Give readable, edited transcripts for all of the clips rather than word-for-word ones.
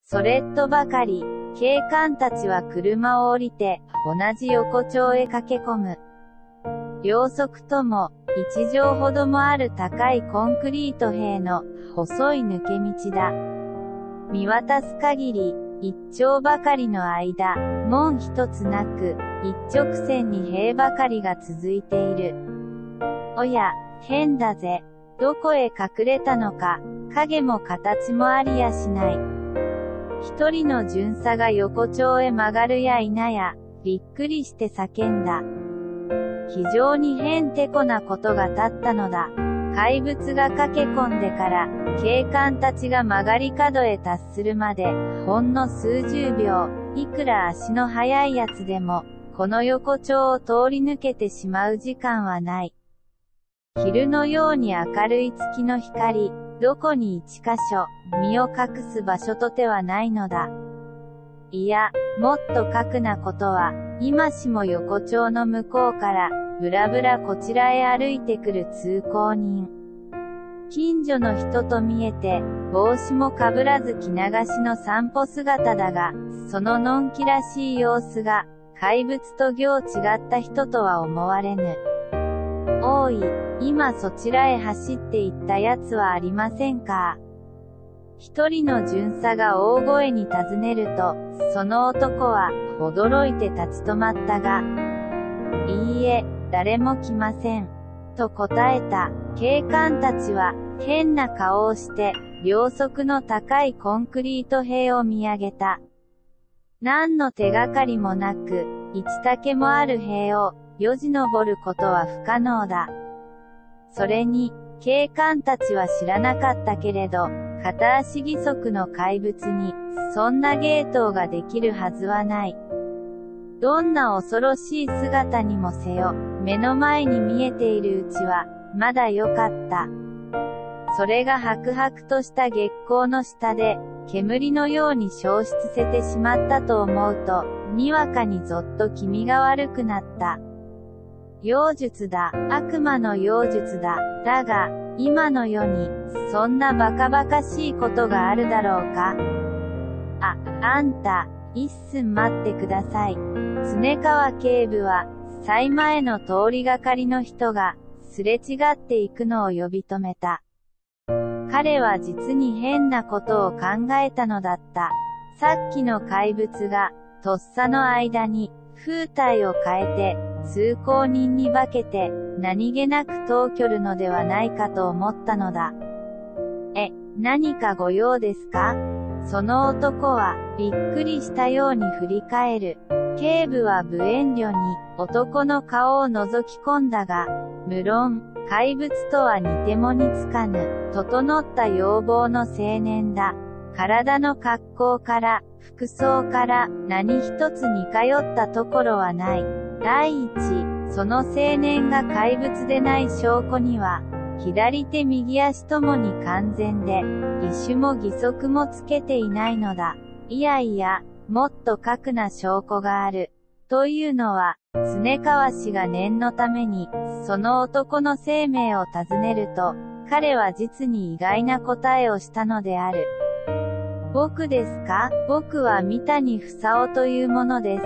それとばかり、警官たちは車を降りて、同じ横丁へ駆け込む。両側とも、1畳ほどもある高いコンクリート塀の、細い抜け道だ。見渡す限り、一丁ばかりの間、門一つなく、一直線に塀ばかりが続いている。おや、変だぜ。どこへ隠れたのか、影も形もありやしない。一人の巡査が横丁へ曲がるや否や、びっくりして叫んだ。非常にへんてこなことが立ったのだ。怪物が駆け込んでから、警官たちが曲がり角へ達するまで、ほんの数十秒、いくら足の速いやつでも、この横丁を通り抜けてしまう時間はない。昼のように明るい月の光、どこに一箇所、身を隠す場所とてはないのだ。いや、もっとかくなことは、今しも横丁の向こうから、ぶらぶらこちらへ歩いてくる通行人。近所の人と見えて、帽子もかぶらず着流しの散歩姿だが、そののんきらしい様子が、怪物と行違った人とは思われぬ。おい、今そちらへ走って行ったやつはありませんか？一人の巡査が大声に尋ねると、その男は、驚いて立ち止まったが、いいえ、誰も来ません。と答えた。警官たちは、変な顔をして、両側の高いコンクリート塀を見上げた。何の手がかりもなく、一丈もある塀を、よじ登ることは不可能だ。それに、警官たちは知らなかったけれど、片足義足の怪物に、そんな芸当ができるはずはない。どんな恐ろしい姿にもせよ、目の前に見えているうちは、まだよかった。それが白々とした月光の下で、煙のように消失せてしまったと思うと、にわかにぞっと気味が悪くなった。妖術だ、悪魔の妖術だ。だが、今の世に、そんなバカバカしいことがあるだろうか。あんた、一寸待ってください。常川警部は、幸前の通りがかりの人が、すれ違っていくのを呼び止めた。彼は実に変なことを考えたのだった。さっきの怪物が、とっさの間に、風体を変えて、通行人に化けて、何気なく遠距るのではないかと思ったのだ。何かご用ですか？その男は、びっくりしたように振り返る。警部は無遠慮に、男の顔を覗き込んだが、無論、怪物とは似ても似つかぬ、整った容貌の青年だ。体の格好から、服装から、何一つ似通ったところはない。第一、その青年が怪物でない証拠には、左手右足ともに完全で、義手も義足もつけていないのだ。いやいや、もっと確な証拠がある。というのは、常川氏が念のために、その男の生命を尋ねると、彼は実に意外な答えをしたのである。僕ですか？僕は三谷房夫というものです。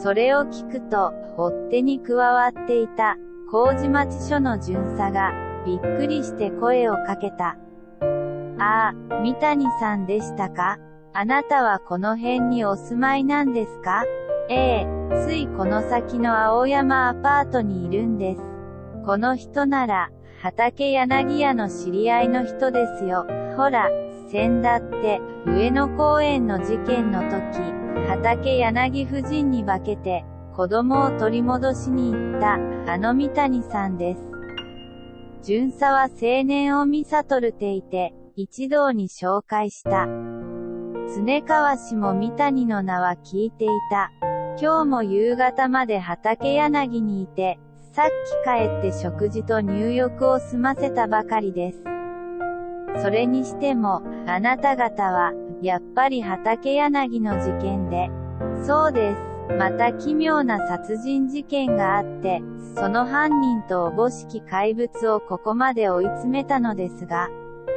それを聞くと、追っ手に加わっていた、麹町署の巡査が、びっくりして声をかけた。ああ、三谷さんでしたか？あなたはこの辺にお住まいなんですか？ええ、ついこの先の青山アパートにいるんです。この人なら、畠柳屋の知り合いの人ですよ。ほら、先だって、上野公園の事件の時、畠柳夫人に化けて、子供を取り戻しに行った、あの三谷さんです。巡査は青年を見悟るていて、一同に紹介した。常川氏も三谷の名は聞いていた。今日も夕方まで畠柳にいて、さっき帰って食事と入浴を済ませたばかりです。それにしても、あなた方は、やっぱり畠柳の事件で。そうです。また奇妙な殺人事件があって、その犯人とおぼしき怪物をここまで追い詰めたのですが、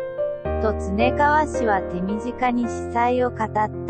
と常川氏は手短に司祭を語った。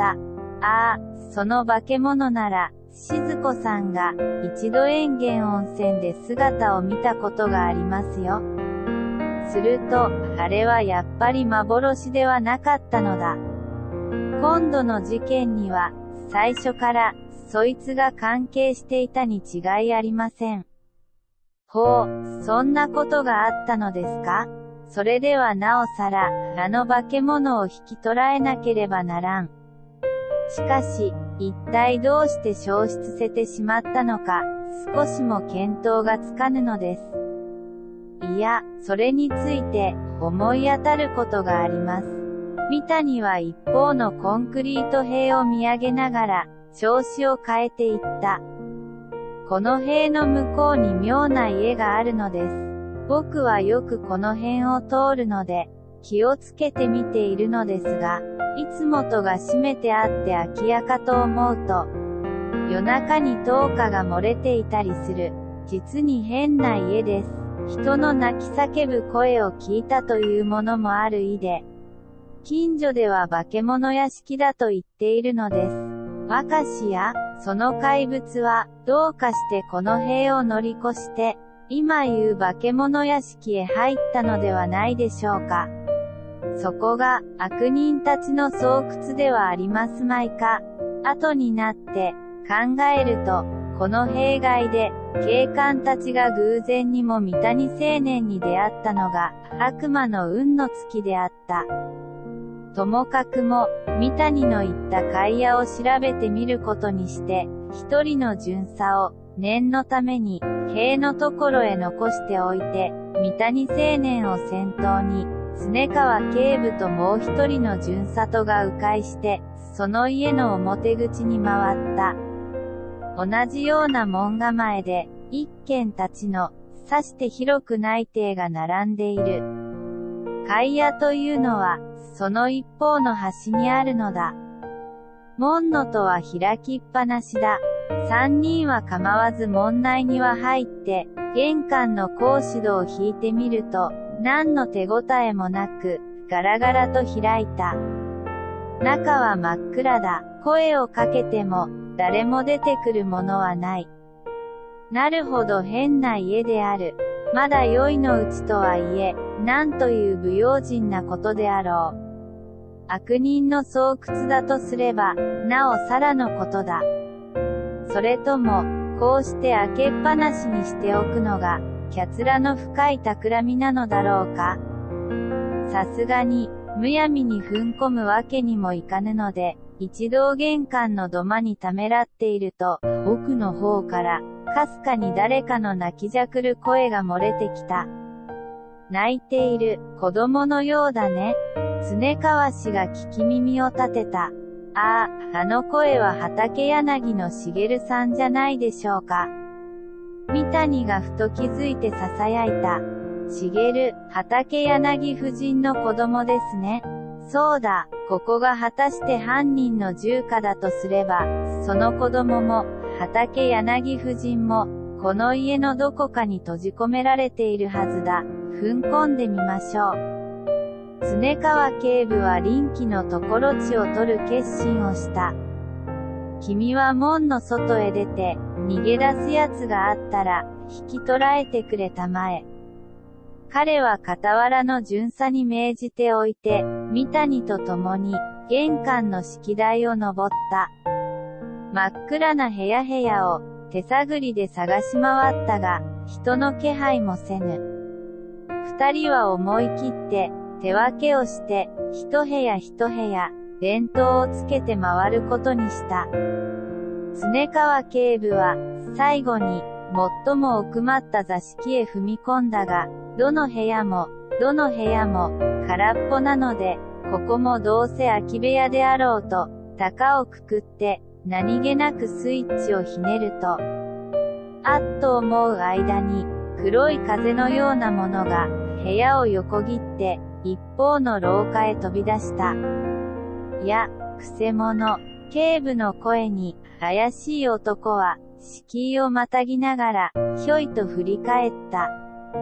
ああ、その化け物なら、静子さんが、一度塩原温泉で姿を見たことがありますよ。すると、あれはやっぱり幻ではなかったのだ。今度の事件には、最初から、そいつが関係していたに違いありません。ほう、そんなことがあったのですか？それではなおさら、あの化け物を引き捕らえなければならん。しかし、一体どうして消失せてしまったのか、少しも見当がつかぬのです。いや、それについて、思い当たることがあります。三谷は一方のコンクリート塀を見上げながら、調子を変えていった。この塀の向こうに妙な家があるのです。僕はよくこの辺を通るので、気をつけて見ているのですが、いつも戸が閉めてあって空き家かと思うと、夜中に灯火が漏れていたりする、実に変な家です。人の泣き叫ぶ声を聞いたというものもある家で、近所では化け物屋敷だと言っているのです。若しや、その怪物は、どうかしてこの塀を乗り越して、今言う化け物屋敷へ入ったのではないでしょうか。そこが、悪人たちの巣窟ではありますまいか。後になって、考えると、この弊害で、警官たちが偶然にも三谷青年に出会ったのが、悪魔の運の月であった。ともかくも、三谷の言った会屋を調べてみることにして、一人の巡査を、念のために、塀のところへ残しておいて、三谷青年を先頭に、常川警部ともう一人の巡査とが迂回して、その家の表口に回った。同じような門構えで、一軒たちの、さして広くない邸が並んでいる。会屋というのは、その一方の端にあるのだ。門の戸は開きっぱなしだ。三人は構わず門内には入って、玄関の格子戸を引いてみると、何の手応えもなく、ガラガラと開いた。中は真っ暗だ。声をかけても、誰も出てくるものはない。なるほど変な家である。まだ良いのうちとはいえ、なんという不用心なことであろう。悪人の巣窟だとすれば、なおさらのことだ。それとも、こうして開けっぱなしにしておくのが、キャツラの深い企みなのだろうか。さすがに、むやみに踏ん込むわけにもいかぬので、一同玄関の土間にためらっていると、奥の方から、かすかに誰かの泣きじゃくる声が漏れてきた。泣いている、子供のようだね。常川氏が聞き耳を立てた。ああ、あの声は畠柳の茂さんじゃないでしょうか。三谷がふと気づいて囁いた。茂、畠柳夫人の子供ですね。そうだ、ここが果たして犯人の住家だとすれば、その子供も、畠柳夫人も、この家のどこかに閉じ込められているはずだ。踏ん込んでみましょう。常川警部は臨機のところ地を取る決心をした。君は門の外へ出て、逃げ出す奴があったら、引き捕らえてくれたまえ。彼は傍らの巡査に命じておいて、三谷と共に、玄関の式台を登った。真っ暗な部屋を、手探りで探し回ったが、人の気配もせぬ。二人は思い切って、手分けをして、一部屋、電灯をつけて回ることにした。常川警部は、最後に、最も奥まった座敷へ踏み込んだが、どの部屋も、空っぽなので、ここもどうせ空き部屋であろうと、高をくくって、何気なくスイッチをひねると、あっと思う間に、黒い風のようなものが、部屋を横切って、一方の廊下へ飛び出した。いや、くせ者、警部の声に、怪しい男は、敷居をまたぎながら、ひょいと振り返った。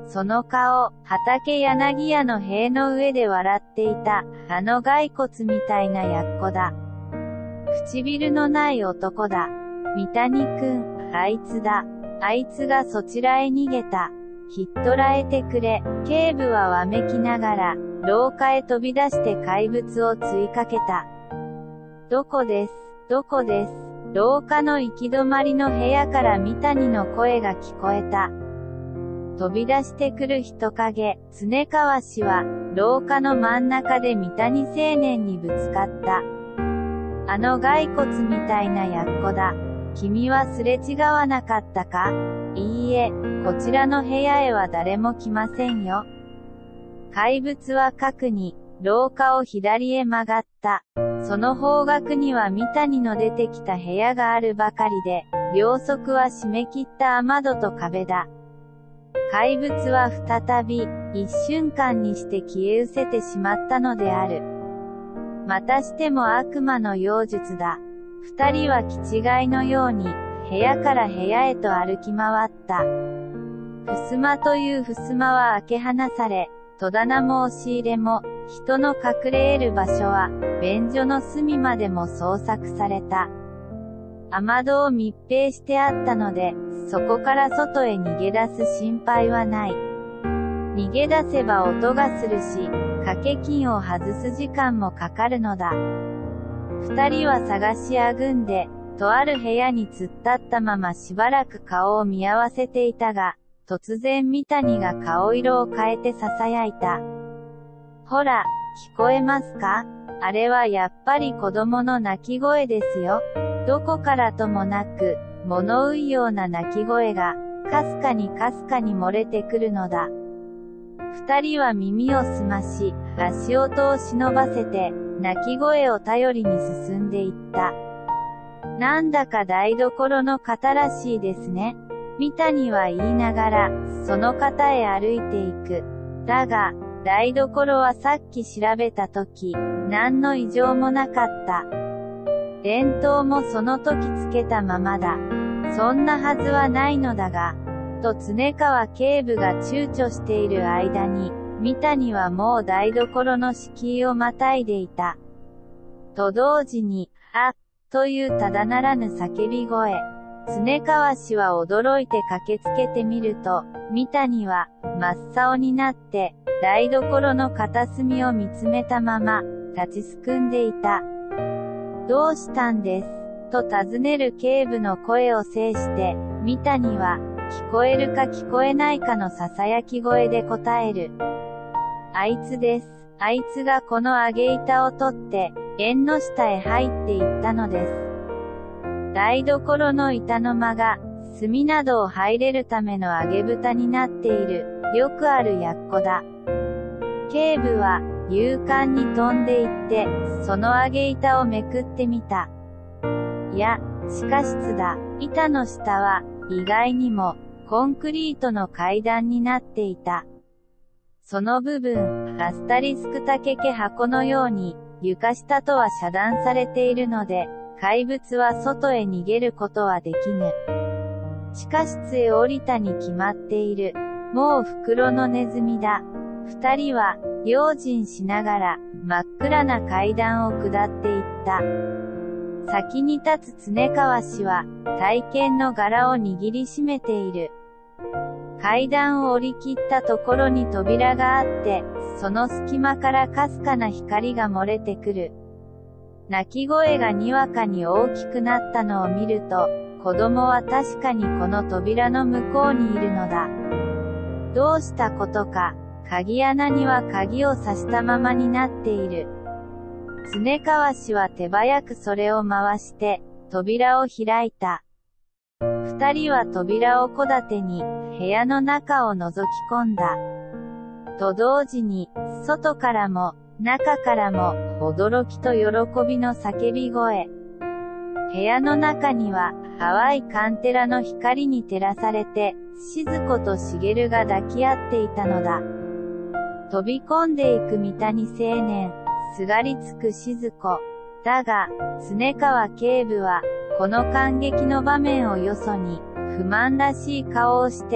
その顔、畠柳屋の塀の上で笑っていた、あの骸骨みたいなやっこだ。唇のない男だ。三谷くん、あいつだ。あいつがそちらへ逃げた。ひっとらえてくれ。警部はわめきながら、廊下へ飛び出して怪物を追いかけた。どこです、どこです。廊下の行き止まりの部屋から三谷の声が聞こえた。飛び出してくる人影、常川氏は、廊下の真ん中で三谷青年にぶつかった。あの骸骨みたいなやっこだ。君はすれ違わなかったか？いいえ、こちらの部屋へは誰も来ませんよ。怪物は角に、廊下を左へ曲がった。その方角には三谷の出てきた部屋があるばかりで、両側は閉め切った雨戸と壁だ。怪物は再び、一瞬間にして消え失せてしまったのである。またしても悪魔の妖術だ。二人は気違いのように、部屋から部屋へと歩き回った。襖という襖は開け放され、戸棚も押し入れも、人の隠れ得る場所は、便所の隅までも捜索された。雨戸を密閉してあったので、そこから外へ逃げ出す心配はない。逃げ出せば音がするし、掛け金を外す時間もかかるのだ。二人は探しあぐんで、とある部屋に突っ立ったまましばらく顔を見合わせていたが、突然三谷が顔色を変えて囁いた。ほら、聞こえますか？あれはやっぱり子供の泣き声ですよ。どこからともなく、物憂いような泣き声が、かすかにかすかに漏れてくるのだ。二人は耳をすまし、足音を忍ばせて、泣き声を頼りに進んでいった。なんだか台所の方らしいですね。三谷は言いながら、その方へ歩いていく。だが、台所はさっき調べたとき、何の異常もなかった。電灯もその時つけたままだ。そんなはずはないのだが、と常川警部が躊躇している間に、三谷はもう台所の敷居をまたいでいた。と同時に、あっ、というただならぬ叫び声。常川氏は驚いて駆けつけてみると、三谷は、真っ青になって、台所の片隅を見つめたまま、立ちすくんでいた。どうしたんです？と尋ねる警部の声を制して、三谷は、聞こえるか聞こえないかの囁き声で答える。あいつです。あいつがこの揚げ板を取って、縁の下へ入っていったのです。台所の板の間が、炭などを入れるための揚げ蓋になっている、よくあるやっこだ。警部は、勇敢に飛んでいって、その揚げ板をめくってみた。いや、地下室だ。板の下は、意外にも、コンクリートの階段になっていた。その部分、アスタリスクタケケ箱のように、床下とは遮断されているので、怪物は外へ逃げることはできぬ。地下室へ降りたに決まっている。もう袋のネズミだ。二人は、用心しながら、真っ暗な階段を下っていった。先に立つ常川氏は、大剣の柄を握りしめている。階段を降り切ったところに扉があって、その隙間からかすかな光が漏れてくる。泣き声がにわかに大きくなったのを見ると、子供は確かにこの扉の向こうにいるのだ。どうしたことか、鍵穴には鍵を刺したままになっている。常川氏は手早くそれを回して、扉を開いた。二人は扉を小立てに、部屋の中を覗き込んだ。と同時に、外からも、中からも、驚きと喜びの叫び声。部屋の中には、淡いカンテラの光に照らされて、静子と茂が抱き合っていたのだ。飛び込んでいく三谷青年、すがりつく静子。だが、常川警部は、この感激の場面をよそに、不満らしい顔をして、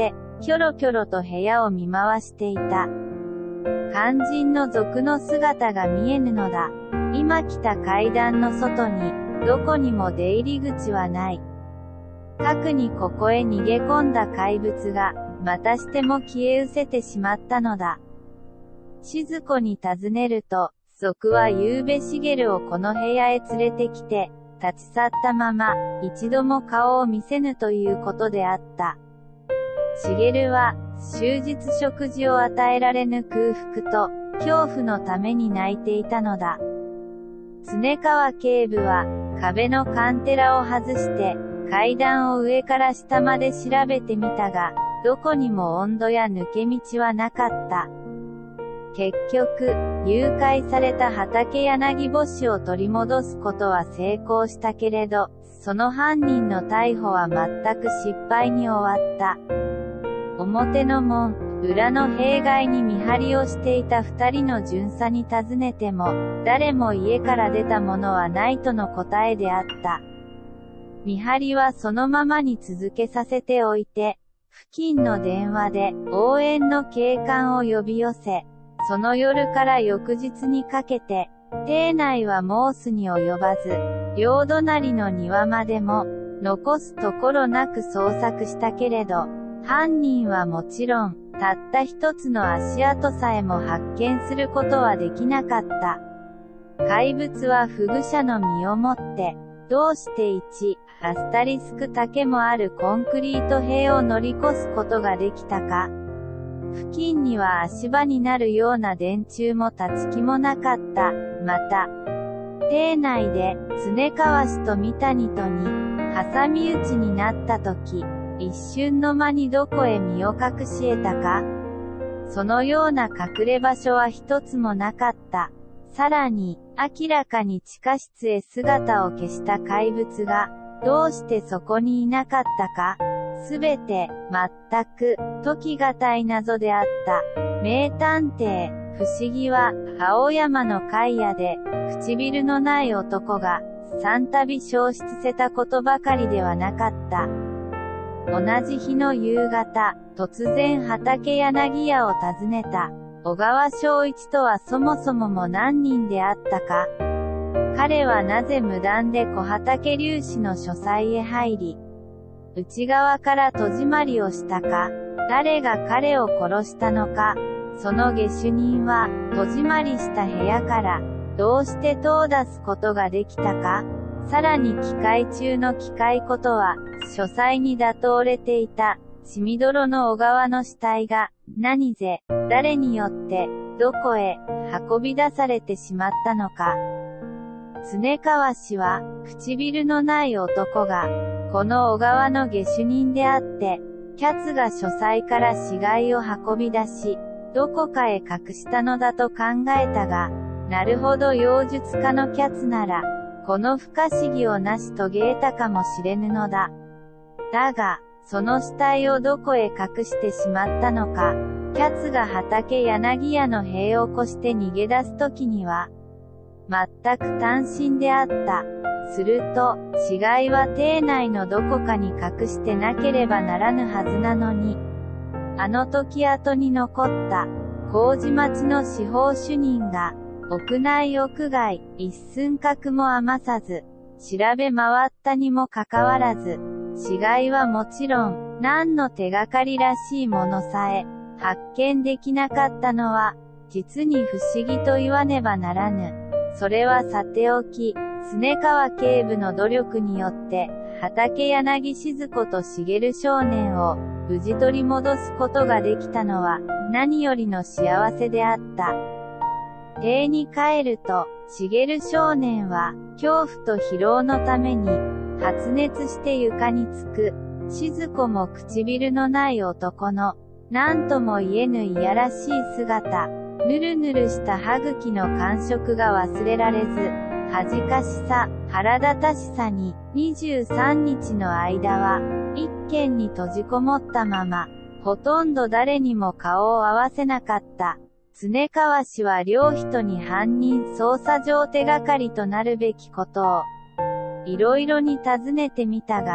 キョロキョロと部屋を見回していた。肝心の賊の姿が見えぬのだ。今来た階段の外に、どこにも出入り口はない。かくにここへ逃げ込んだ怪物が、またしても消え失せてしまったのだ。静子に尋ねると、賊は夕べ茂をこの部屋へ連れてきて、立ち去ったまま、一度も顔を見せぬということであった。茂は、終日食事を与えられぬ空腹と、恐怖のために泣いていたのだ。常川警部は、壁のカンテラを外して、階段を上から下まで調べてみたが、どこにも温度や抜け道はなかった。結局、誘拐された畠柳母子を取り戻すことは成功したけれど、その犯人の逮捕は全く失敗に終わった。表の門、裏の弊害に見張りをしていた二人の巡査に尋ねても、誰も家から出たものはないとの答えであった。見張りはそのままに続けさせておいて、付近の電話で応援の警官を呼び寄せ、その夜から翌日にかけて、邸内は申すに及ばず、両隣の庭までも、残すところなく捜索したけれど、犯人はもちろん、たった一つの足跡さえも発見することはできなかった。怪物は不具者の身をもって、どうして1、アスタリスク丈もあるコンクリート塀を乗り越すことができたか。付近には足場になるような電柱も立ち木もなかった。また、邸内で、常川氏と三谷とに、挟み撃ちになったとき、一瞬の間にどこへ身を隠し得たか。そのような隠れ場所は一つもなかった。さらに、明らかに地下室へ姿を消した怪物が、どうしてそこにいなかったか。すべて、全く、解きがたい謎であった。名探偵、不思議は、青山の階屋で、唇のない男が、三度消失せたことばかりではなかった。同じ日の夕方、突然畠柳屋を訪ねた。小川正一とはそもそもも何人であったか。彼はなぜ無断で小畠隆史の書斎へ入り、内側から戸締まりをしたか。誰が彼を殺したのか。その下手人は、戸締まりした部屋から、どうして戸を出すことができたか。さらに機械中の機械ことは、書斎に打倒れていた、血みどろの小川の死体が、何ぜ、誰によって、どこへ、運び出されてしまったのか。常川氏は、唇のない男が、この小川の下手人であって、キャツが書斎から死骸を運び出し、どこかへ隠したのだと考えたが、なるほど妖術家のキャツなら、この不可思議を成し遂げ得たかもしれぬのだ。だが、その死体をどこへ隠してしまったのか、キャツが畠柳屋の塀を越して逃げ出すときには、全く単身であった。すると、死骸は邸内のどこかに隠してなければならぬはずなのに、あの時後に残った、麹町の司法主任が、屋内屋外、一寸角も余さず、調べ回ったにもかかわらず、死骸はもちろん、何の手がかりらしいものさえ、発見できなかったのは、実に不思議と言わねばならぬ。それはさておき、常川警部の努力によって、畠柳静子と茂少年を、無事取り戻すことができたのは、何よりの幸せであった。邸に帰ると、茂少年は、恐怖と疲労のために、発熱して床につく。静子も唇のない男の、何とも言えぬいやらしい姿。ぬるぬるした歯茎の感触が忘れられず、恥かしさ、腹立たしさに、23日の間は、一軒に閉じこもったまま、ほとんど誰にも顔を合わせなかった。常川氏は両人に犯人捜査上手がかりとなるべきことを、いろいろに尋ねてみたが、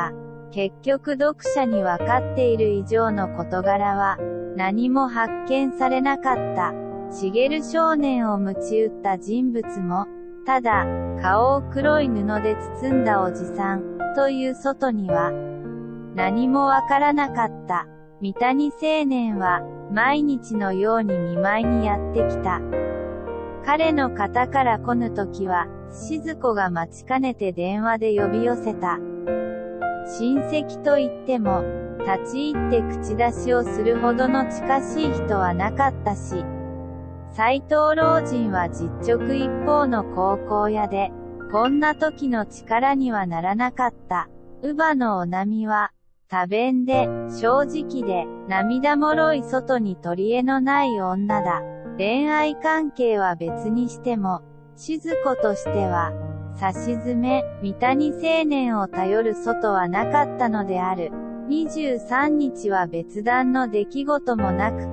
結局読者にわかっている以上の事柄は、何も発見されなかった。茂少年を鞭打った人物も、ただ、顔を黒い布で包んだおじさん、という外には、何もわからなかった。三谷青年は、毎日のように見舞いにやってきた。彼の肩から来ぬときは、静子が待ちかねて電話で呼び寄せた。親戚といっても、立ち入って口出しをするほどの近しい人はなかったし、斎藤老人は実直一方の高校屋で、こんな時の力にはならなかった。乳母のおなみは、多弁で、正直で、涙もろい外に取り柄のない女だ。恋愛関係は別にしても、静子としては、さしずめ、三谷青年を頼る外はなかったのである。23日は別段の出来事もなく囲った。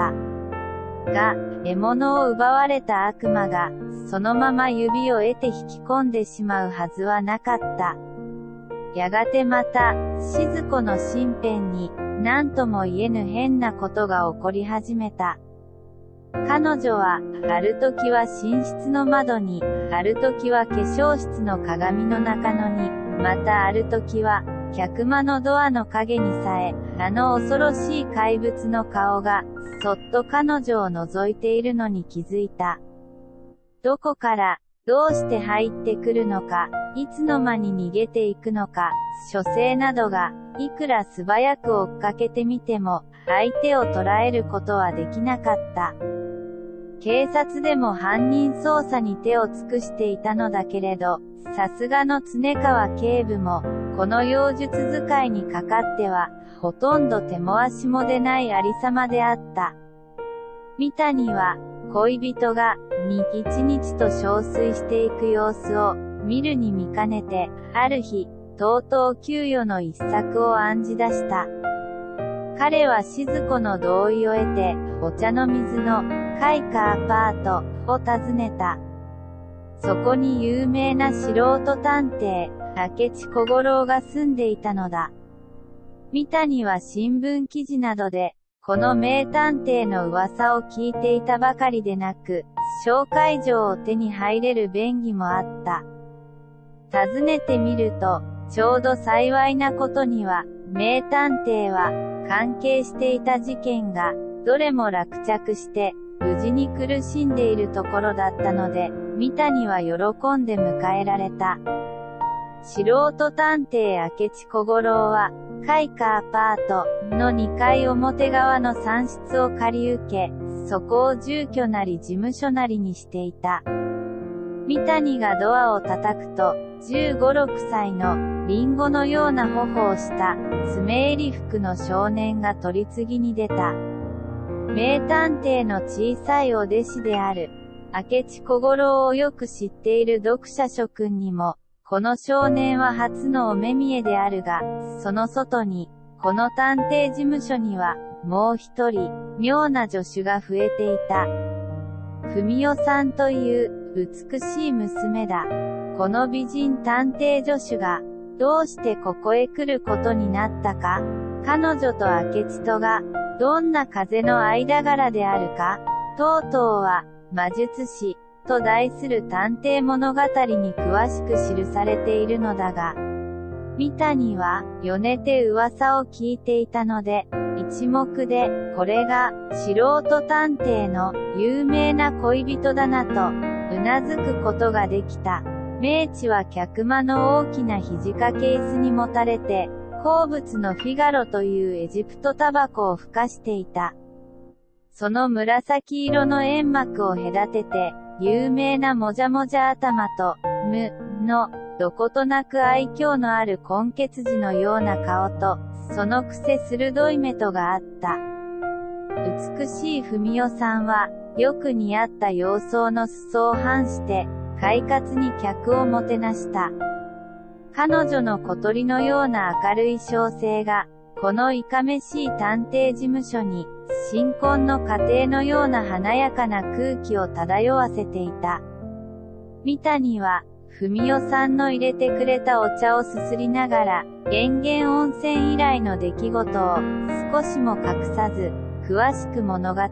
が、獲物を奪われた悪魔が、そのまま指を得て引き込んでしまうはずはなかった。やがてまた、静子の身辺に、何とも言えぬ変なことが起こり始めた。彼女は、ある時は寝室の窓に、ある時は化粧室の鏡の中野に、またある時は、客間のドアの影にさえ、あの恐ろしい怪物の顔が、そっと彼女を覗いているのに気づいた。どこから、どうして入ってくるのか、いつの間に逃げていくのか、書生などが、いくら素早く追っかけてみても、相手を捉えることはできなかった。警察でも犯人捜査に手を尽くしていたのだけれど、さすがの常川警部も、この妖術使いにかかっては、ほとんど手も足も出ないありさまであった。三谷は、恋人が、一日と憔悴していく様子を、見るに見かねて、ある日、とうとう給与の一策を案じ出した。彼は静子の同意を得て、お茶の水の、開花アパート、を訪ねた。そこに有名な素人探偵、明智小五郎が住んでいたのだ。三谷は新聞記事などで、この名探偵の噂を聞いていたばかりでなく、紹介状を手に入れる便宜もあった。訪ねてみると、ちょうど幸いなことには、名探偵は、関係していた事件が、どれも落着して、無事に苦しんでいるところだったので、三谷は喜んで迎えられた。素人探偵明智小五郎は、開花アパートの2階表側の3室を借り受け、そこを住居なり事務所なりにしていた。三谷がドアを叩くと、15、6歳のリンゴのような頬をした爪襟服の少年が取り次ぎに出た。名探偵の小さいお弟子である明智小五郎をよく知っている読者諸君にも、この少年は初のお目見えであるが、その外に、この探偵事務所には、もう一人、妙な助手が増えていた。文代さんという美しい娘だ。この美人探偵助手が、どうしてここへ来ることになったか、彼女と明智とが、どんな風の間柄であるか、とうとうは、魔術師、と題する探偵物語に詳しく記されているのだが、三谷は、よねて噂を聞いていたので、一目で、これが、素人探偵の、有名な恋人だなと、うなずくことができた。明智は客間の大きな肘掛け椅子にもたれて、好物のフィガロというエジプトタバコをふかしていた。その紫色の煙幕を隔てて、有名なもじゃもじゃ頭と、の、どことなく愛嬌のある混血児のような顔と、その癖鋭い目とがあった。美しい文代さんは、よく似合った洋装の裾を半して、快活に客をもてなした。彼女の小鳥のような明るい小生が、このいかめしい探偵事務所に、新婚の家庭のような華やかな空気を漂わせていた。三谷は、 文代さんの入れてくれたお茶をすすりながら、源源温泉以来の出来事を、少しも隠さず、詳しく物語った。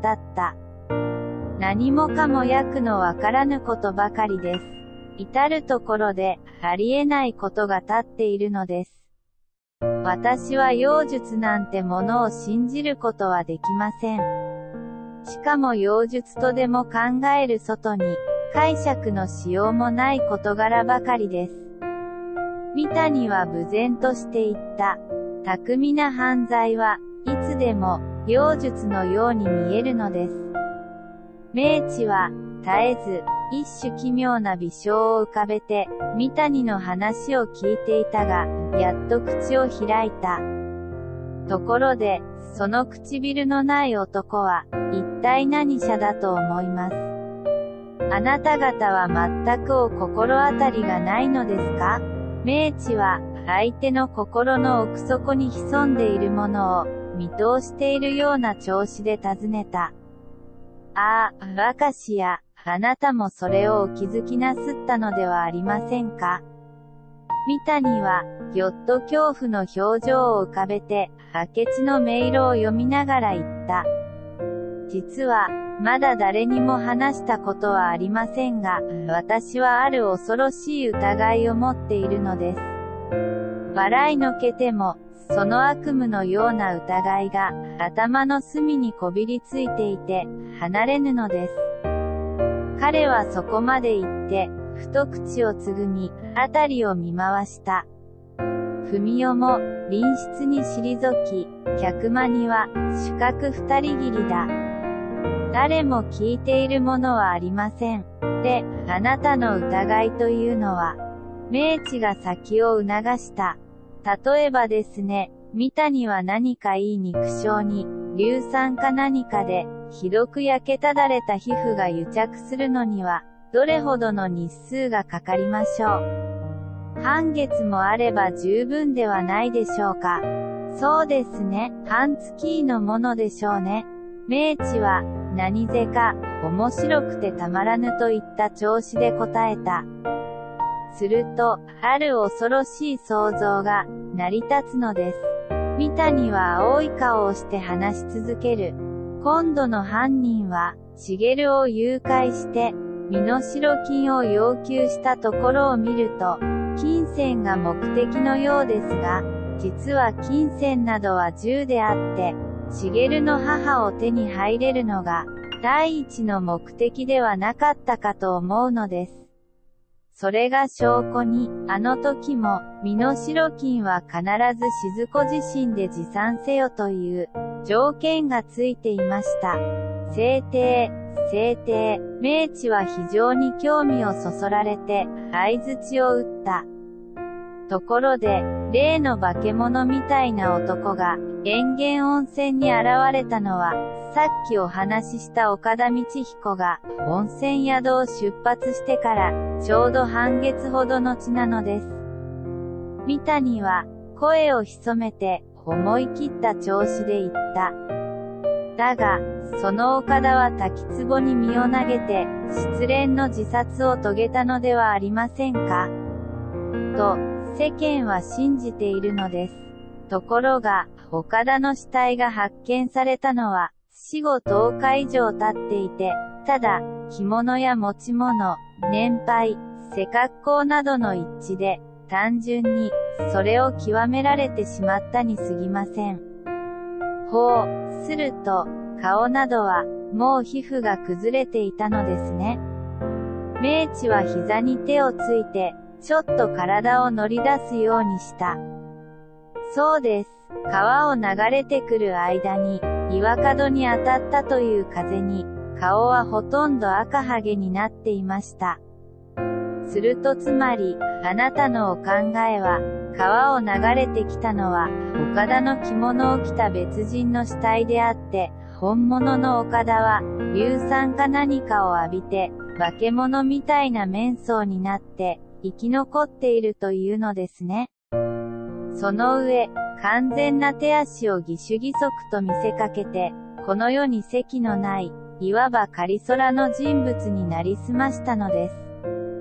何もかも訳のわからぬことばかりです。至るところで、ありえないことが立っているのです。私は妖術なんてものを信じることはできません。しかも妖術とでも考える外に、解釈のしようもない事柄ばかりです。三谷は無然として言った。巧みな犯罪はいつでも妖術のように見えるのです。明智は絶えず一種奇妙な微笑を浮かべて三谷の話を聞いていたが、やっと口を開いた。ところで、その唇のない男は一体何者だと思います。あなた方は全くお心当たりがないのですか？明智は相手の心の奥底に潜んでいるものを見通しているような調子で尋ねた。ああ、明石や、あなたもそれをお気づきなすったのではありませんか？三谷は、ぎょっと恐怖の表情を浮かべて、明智のメールを読みながら言った。実は、まだ誰にも話したことはありませんが、私はある恐ろしい疑いを持っているのです。笑いのけても、その悪夢のような疑いが、頭の隅にこびりついていて、離れぬのです。彼はそこまで言って、ふと口をつぐみ、あたりを見回した。文代も、隣室に退き、客間には、主客二人きりだ。誰も聞いているものはありません。で、あなたの疑いというのは、明智が先を促した。例えばですね、三谷は何かいい肉傷に、硫酸か何かで、ひどく焼けただれた皮膚が癒着するのには、どれほどの日数がかかりましょう。半月もあれば十分ではないでしょうか。そうですね、半月のものでしょうね。明智は、何故か、面白くてたまらぬといった調子で答えた。すると、ある恐ろしい想像が、成り立つのです。三谷は青い顔をして話し続ける。今度の犯人は、茂を誘拐して、身代金を要求したところを見ると、金銭が目的のようですが、実は金銭などは銃であって、茂の母を手に入れるのが、第一の目的ではなかったかと思うのです。それが証拠に、あの時も、身代金は必ず静子自身で持参せよという、条件がついていました。制定。明智は非常に興味をそそられて、相槌を打った。ところで、例の化け物みたいな男が、源源温泉に現れたのは、さっきお話しした岡田道彦が、温泉宿を出発してから、ちょうど半月ほどのちなのです。三谷は、声を潜めて、思い切った調子で言った。だが、その岡田は滝壺に身を投げて、失恋の自殺を遂げたのではありませんか？と、世間は信じているのです。ところが、岡田の死体が発見されたのは、死後10日以上経っていて、ただ、着物や持ち物、年配、背格好などの一致で、単純に、それを極められてしまったに過ぎません。ほう、すると、顔などは、もう皮膚が崩れていたのですね。明智は膝に手をついて、ちょっと体を乗り出すようにした。そうです。川を流れてくる間に、岩角に当たったという風に、顔はほとんど赤はげになっていました。するとつまり、あなたのお考えは、川を流れてきたのは、岡田の着物を着た別人の死体であって、本物の岡田は、硫酸か何かを浴びて、化け物みたいな面相になって、生き残っているというのですね。その上、完全な手足を義手義足と見せかけて、この世に跡のない、いわば仮空の人物になりすましたのです。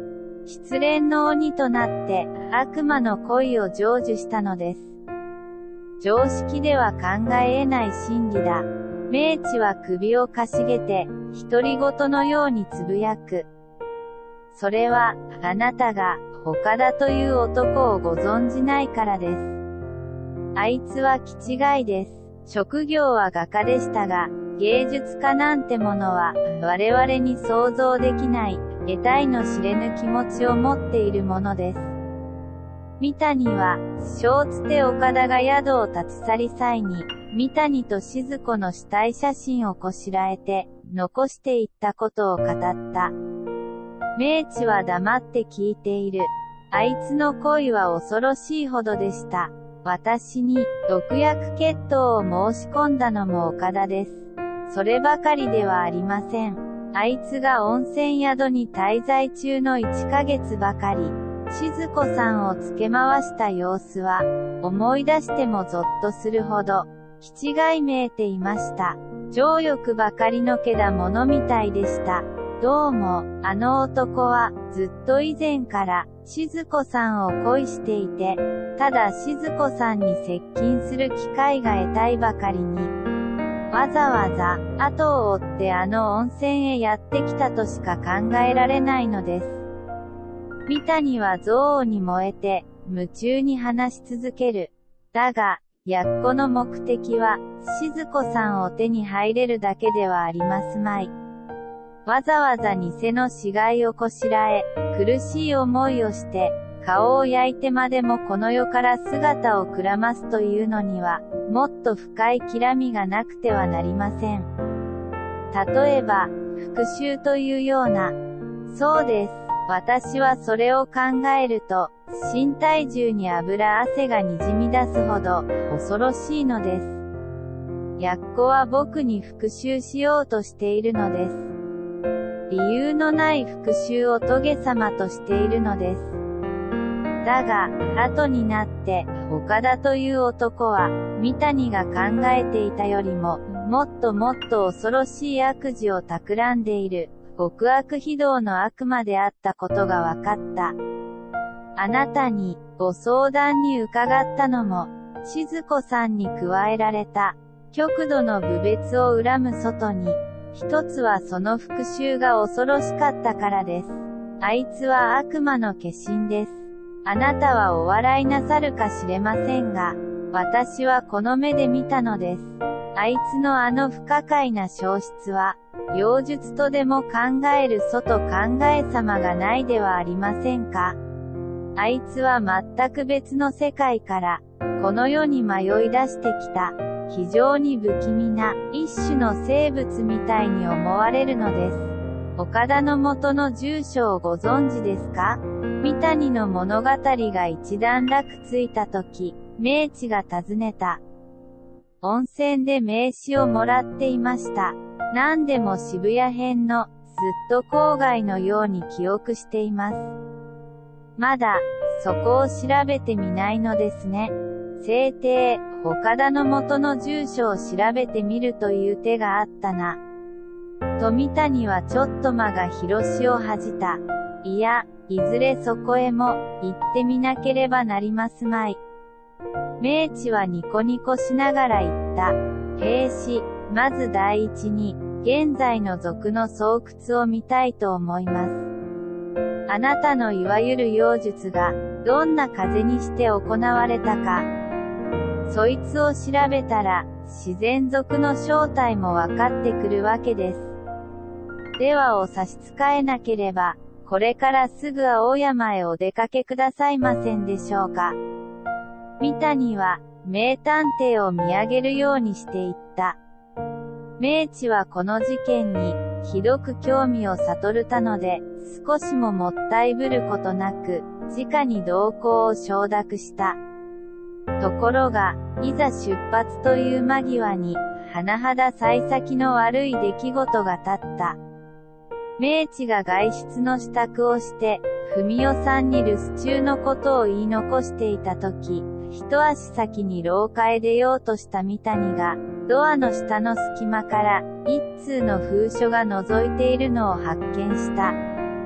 失恋の鬼となって、悪魔の恋を成就したのです。常識では考え得ない真理だ。明智は首をかしげて、独り言のようにつぶやく。それは、あなたが、岡田という男をご存じないからです。あいつは気違いです。職業は画家でしたが、芸術家なんてものは、我々に想像できない、得体の知れぬ気持ちを持っているものです。三谷は、小つて岡田が宿を立ち去り際に、三谷と静子の死体写真をこしらえて、残していったことを語った。明智は黙って聞いている。あいつの恋は恐ろしいほどでした。私に、毒薬決闘を申し込んだのも岡田です。そればかりではありません。あいつが温泉宿に滞在中の1ヶ月ばかり、静子さんをつけ回した様子は、思い出してもゾッとするほど、気違いめいていました。情欲ばかりのけだものみたいでした。どうも、あの男は、ずっと以前から、静子さんを恋していて、ただ静子さんに接近する機会が得たいばかりに、わざわざ、後を追ってあの温泉へやってきたとしか考えられないのです。三谷は憎悪に燃えて、夢中に話し続ける。だが、やっこの目的は、静子さんを手に入れるだけではありますまい。わざわざ偽の死骸をこしらえ、苦しい思いをして、顔を焼いてまでもこの世から姿をくらますというのには、もっと深いきらみがなくてはなりません。例えば、復讐というような。そうです。私はそれを考えると、身体中に油汗がにじみ出すほど、恐ろしいのです。やっこは僕に復讐しようとしているのです。理由のない復讐をトゲ様としているのです。だが、後になって、岡田という男は、三谷が考えていたよりも、もっともっと恐ろしい悪事を企んでいる、極悪非道の悪魔であったことが分かった。あなたに、ご相談に伺ったのも、静子さんに加えられた、極度の侮蔑を恨む外に、一つはその復讐が恐ろしかったからです。あいつは悪魔の化身です。あなたはお笑いなさるかしれませんが、私はこの目で見たのです。あいつのあの不可解な消失は、妖術とでも考える外考え様がないではありませんか。あいつは全く別の世界から、この世に迷い出してきた、非常に不気味な、一種の生物みたいに思われるのです。岡田の元の住所をご存知ですか？三谷の物語が一段落ついたとき、明智が尋ねた。温泉で名刺をもらっていました。何でも渋谷編の、ずっと郊外のように記憶しています。まだ、そこを調べてみないのですね。せいてい、岡田の元の住所を調べてみるという手があったな。富谷はちょっと間が広しを恥じた。いや、いずれそこへも、行ってみなければなりますまい。明智はニコニコしながら言った。兵士、まず第一に、現在の賊の巣窟を見たいと思います。あなたのいわゆる妖術が、どんな風にして行われたか。そいつを調べたら、自然族の正体もわかってくるわけです。ではお差し支えなければ、これからすぐ青山へお出かけくださいませんでしょうか。三谷は、名探偵を見上げるようにして言った。明智はこの事件に、ひどく興味を悟るたので、少しももったいぶることなく、直に動向を承諾した。ところが、いざ出発という間際に、甚だ幸先の悪い出来事が立った。明智が外出の支度をして、文代さんに留守中のことを言い残していたとき、一足先に廊下へ出ようとした三谷が、ドアの下の隙間から、一通の封書が覗いているのを発見した。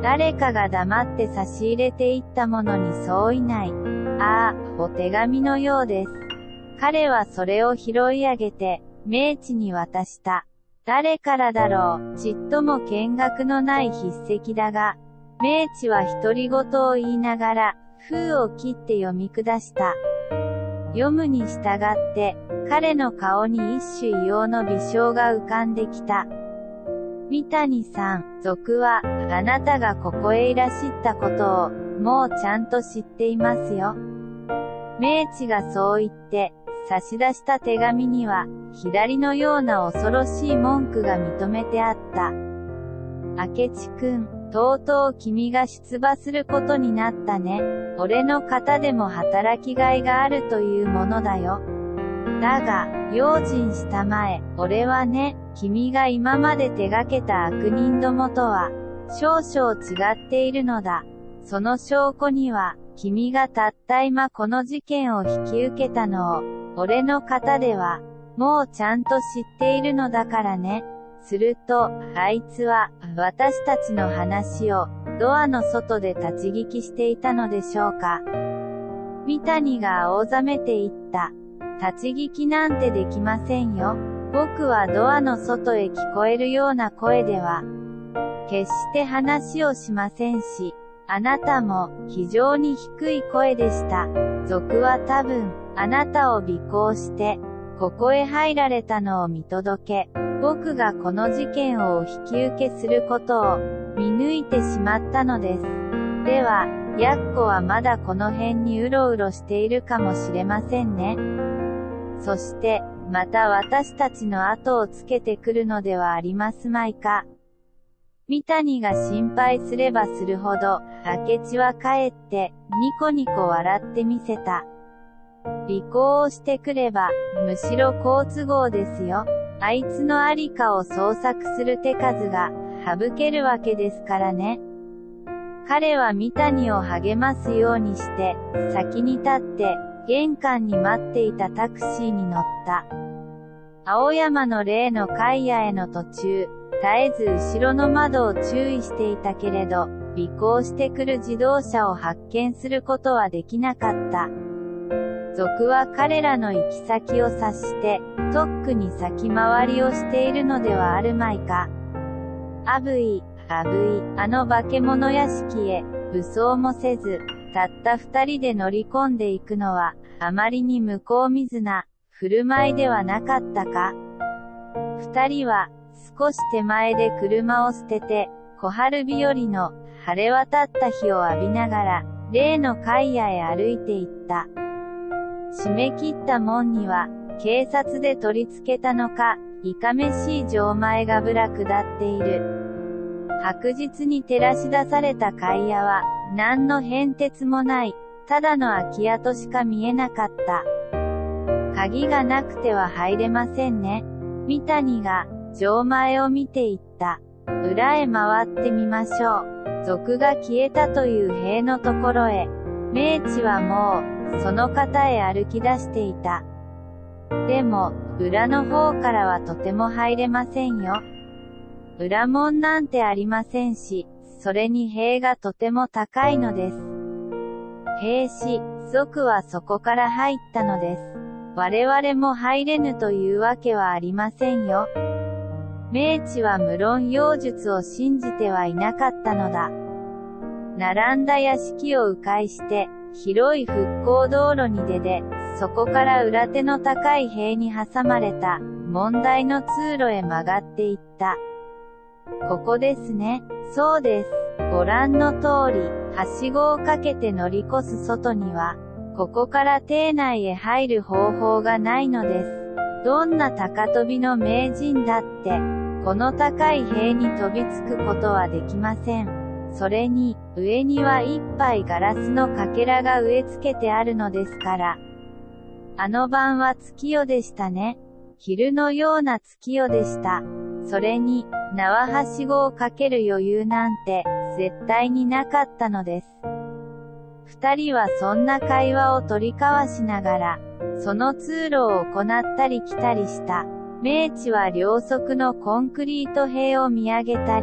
誰かが黙って差し入れていったものに相違ない。ああ、お手紙のようです。彼はそれを拾い上げて、明智に渡した。誰からだろう、ちっとも見学のない筆跡だが、明智は独り言を言いながら、封を切って読み下した。読むに従って、彼の顔に一種異様の微笑が浮かんできた。三谷さん、賊は、あなたがここへいらしったことを、もうちゃんと知っていますよ。明智がそう言って、差し出した手紙には、左のような恐ろしい文句が認めてあった。明智くん、とうとう君が出馬することになったね。俺の方でも働きがいがあるというものだよ。だが、用心したまえ、俺はね、君が今まで手がけた悪人どもとは、少々違っているのだ。その証拠には、君がたった今この事件を引き受けたのを、俺の方では、もうちゃんと知っているのだからね。すると、あいつは、私たちの話を、ドアの外で立ち聞きしていたのでしょうか。三谷が青ざめて言った。立ち聞きなんてできませんよ。僕はドアの外へ聞こえるような声では、決して話をしませんし、あなたも非常に低い声でした。賊は多分、あなたを尾行して、ここへ入られたのを見届け、僕がこの事件をお引き受けすることを見抜いてしまったのです。では、やっこはまだこの辺にうろうろしているかもしれませんね。そして、また私たちの後をつけてくるのではありますまいか。三谷が心配すればするほど、明智は帰って、ニコニコ笑ってみせた。尾行をしてくれば、むしろ好都合ですよ。あいつのありかを捜索する手数が、省けるわけですからね。彼は三谷を励ますようにして、先に立って、玄関に待っていたタクシーに乗った。青山の例の海屋への途中、絶えず後ろの窓を注意していたけれど、尾行してくる自動車を発見することはできなかった。賊は彼らの行き先を察して、とっくに先回りをしているのではあるまいか。あぶい、あの化け物屋敷へ、武装もせず、たった二人で乗り込んでいくのは、あまりに向こう見ずな、振る舞いではなかったか。二人は、少し手前で車を捨てて、小春日和の晴れ渡った日を浴びながら、例の海屋へ歩いて行った。閉め切った門には、警察で取り付けたのか、いかめしい錠前がぶら下っている。白日に照らし出された海屋は、何の変哲もない、ただの空き家としか見えなかった。鍵がなくては入れませんね。三谷が、錠前を見ていった。裏へ回ってみましょう。賊が消えたという塀のところへ。明智はもう、その方へ歩き出していた。でも、裏の方からはとても入れませんよ。裏門なんてありませんし、それに塀がとても高いのです。兵士、賊はそこから入ったのです。我々も入れぬというわけはありませんよ。明智は無論妖術を信じてはいなかったのだ。並んだ屋敷を迂回して、広い復興道路に出て、そこから裏手の高い塀に挟まれた、問題の通路へ曲がっていった。ここですね。そうです。ご覧の通り、はしごをかけて乗り越す外には、ここから邸内へ入る方法がないのです。どんな高跳びの名人だって、この高い塀に飛びつくことはできません。それに、上には一杯ガラスのかけらが植え付けてあるのですから。あの晩は月夜でしたね。昼のような月夜でした。それに、縄はしごをかける余裕なんて、絶対になかったのです。二人はそんな会話を取り交わしながら、その通路を行ったり来たりした。明智は両側のコンクリート塀を見上げたり、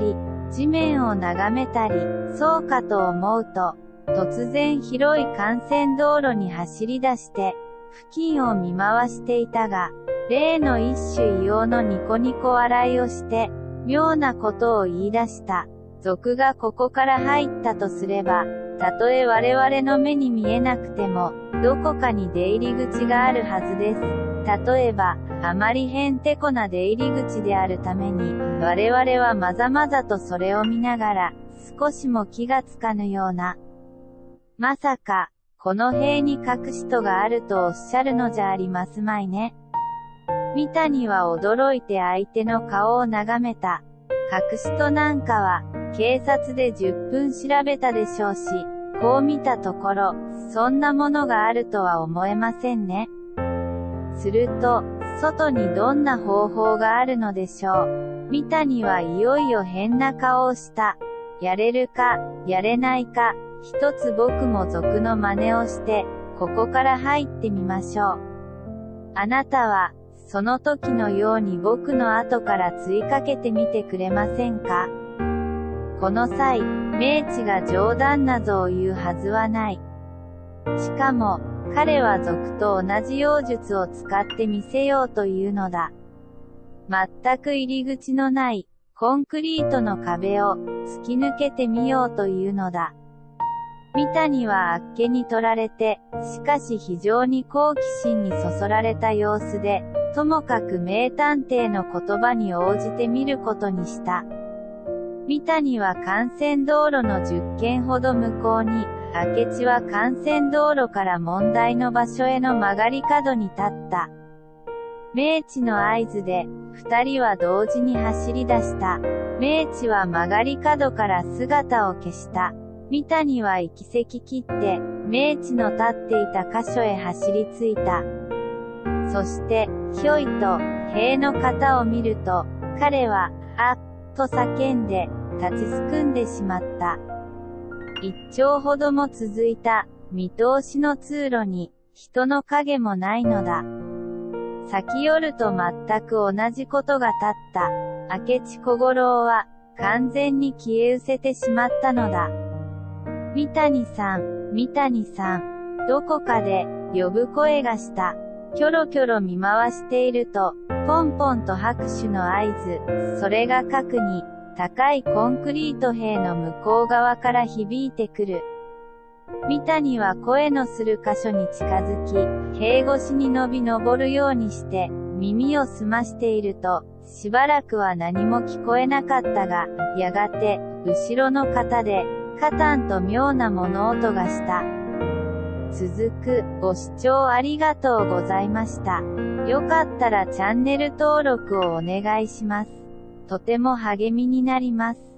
地面を眺めたり、そうかと思うと、突然広い幹線道路に走り出して、付近を見回していたが、例の一種異様のニコニコ笑いをして、妙なことを言い出した。賊がここから入ったとすれば、たとえ我々の目に見えなくても、どこかに出入り口があるはずです。例えば、あまりへんてこな出入り口であるために、我々はまざまざとそれを見ながら、少しも気がつかぬような。まさか、この塀に隠し戸があるとおっしゃるのじゃありますまいね。三谷は驚いて相手の顔を眺めた。隠し戸なんかは、警察で10分調べたでしょうし、こう見たところ、そんなものがあるとは思えませんね。すると、外にどんな方法があるのでしょう。三谷はいよいよ変な顔をした。やれるか、やれないか、一つ僕も賊の真似をして、ここから入ってみましょう。あなたは、その時のように僕の後から追いかけてみてくれませんか？この際、明智が冗談なぞを言うはずはない。しかも、彼は賊と同じ妖術を使ってみせようというのだ。全く入り口のない、コンクリートの壁を、突き抜けてみようというのだ。三谷はあっけに取られて、しかし非常に好奇心にそそられた様子で、ともかく名探偵の言葉に応じてみることにした。三谷は幹線道路の10軒ほど向こうに、明智は幹線道路から問題の場所への曲がり角に立った。明智の合図で、二人は同時に走り出した。明智は曲がり角から姿を消した。三谷は行き先切って、明智の立っていた箇所へ走り着いた。そして、ひょいと、塀の型を見ると、彼は、あっ、と叫んで、立ちすくんでしまった。一丁ほども続いた、見通しの通路に、人の影もないのだ。先よると全く同じことが立った。明智小五郎は、完全に消え失せてしまったのだ。三谷さん、三谷さん、どこかで、呼ぶ声がした。キョロキョロ見回していると、ポンポンと拍手の合図、それが核に、高いコンクリート塀の向こう側から響いてくる。三谷は声のする箇所に近づき、塀越しに伸び登るようにして、耳を澄ましていると、しばらくは何も聞こえなかったが、やがて、後ろの方で、カタンと妙な物音がした。続く、ご視聴ありがとうございました。よかったらチャンネル登録をお願いします。とても励みになります。